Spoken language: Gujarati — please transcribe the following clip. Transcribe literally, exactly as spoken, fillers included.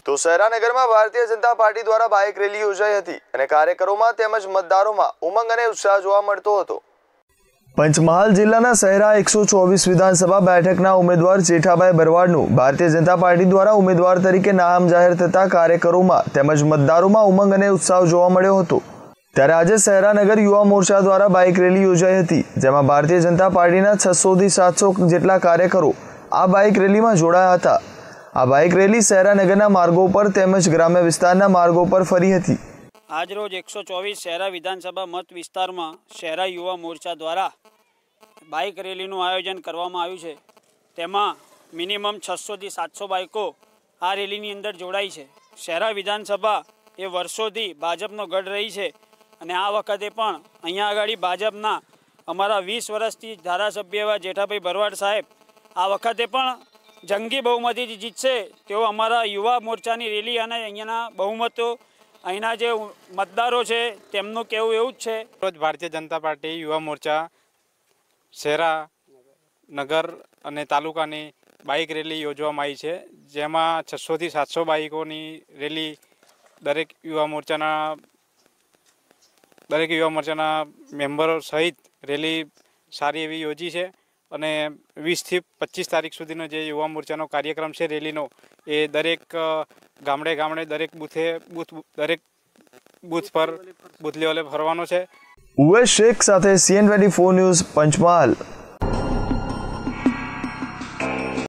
તો સહેરાનગરમાં ભારતીય જનતા પાર્ટી દ્વારા બાઇક રેલી યોજાઈ હતી અને કાર્યકરોમાં તેમજ મતદારોમાં ઉમંગ અને ઉત્સાહ જોવા મળતો હતો। પંચમહાલ જિલ્લાના સહેરા એકસો ચોવીસ વિધાનસભા બેઠકના ઉમેદવાર જેઠાભાઈ ભરવાડનું ભારતીય જનતા પાર્ટી દ્વારા ઉમેદવાર તરીકે નામ જાહેર થતા કાર્યકરોમાં તેમજ મતદારોમાં ઉમંગ અને ઉત્સાહ જોવા મળ્યો હતો। ત્યારે આજે સહેરાનગર યુવા મોરચા દ્વારા બાઇક રેલી યોજાઈ હતી, જેમાં ભારતીય જનતા પાર્ટીના છસો થી સાતસો જેટલા કાર્યકરો આ બાઇક રેલીમાં જોડાયા હતા। આ બાઇક રેલી સહેરાનગરના માર્ગો પર તેમજ ગ્રામ્ય વિસ્તારના માર્ગો પર ફરી હતી। આજરોજ એકસો ચોવીસ શહેરા વિધાનસભા મત વિસ્તારમાં શહેરા યુવા મોરચા દ્વારા બાઇક રેલીનું આયોજન કરવામાં આવ્યું છે। તેમાં મિનિમમ છસો થી સાતસો બાઇકો આ રેલીની અંદર જોડાઈ છે। શહેરા વિધાનસભા એ વર્ષોથી ભાજપનો ગઢ રહી છે અને આ વખતે પણ અહીંયા આગળ ભાજપના અમારા વીસ વર્ષથી ધારાસભ્ય એવા જેઠાભાઈ ભરવાડ સાહેબ આ વખતે પણ જંગી બહુમતીથી જીતશે તેઓ અમારા યુવા મોરચાની રેલી અને અહીંયાના બહુમતો અહીંના જે મતદારો છે તેમનું કહેવું એવું જ છે। રોજ ભારતીય જનતા પાર્ટી યુવા મોરચા શહેરા નગર અને તાલુકાની બાઇક રેલી યોજવામાં આવી છે, જેમાં છસો થી સાતસો બાઇકોની રેલી દરેક યુવા મોરચાના દરેક યુવા મોરચાના મેમ્બરો સહિત રેલી સારી એવી યોજી છે અને વીસથી પચીસ તારીખ સુધીનો જે યુવા મોરચાનો કાર્યક્રમ છે રેલીનો એ દરેક ગામડે ગામડે દરેક બૂથે બૂથ દરેક બૂથ પર બૂથ લેવલે ફરવાનો છે। ઉવેશ શેખ સાથે CN twenty four news Panchmahal.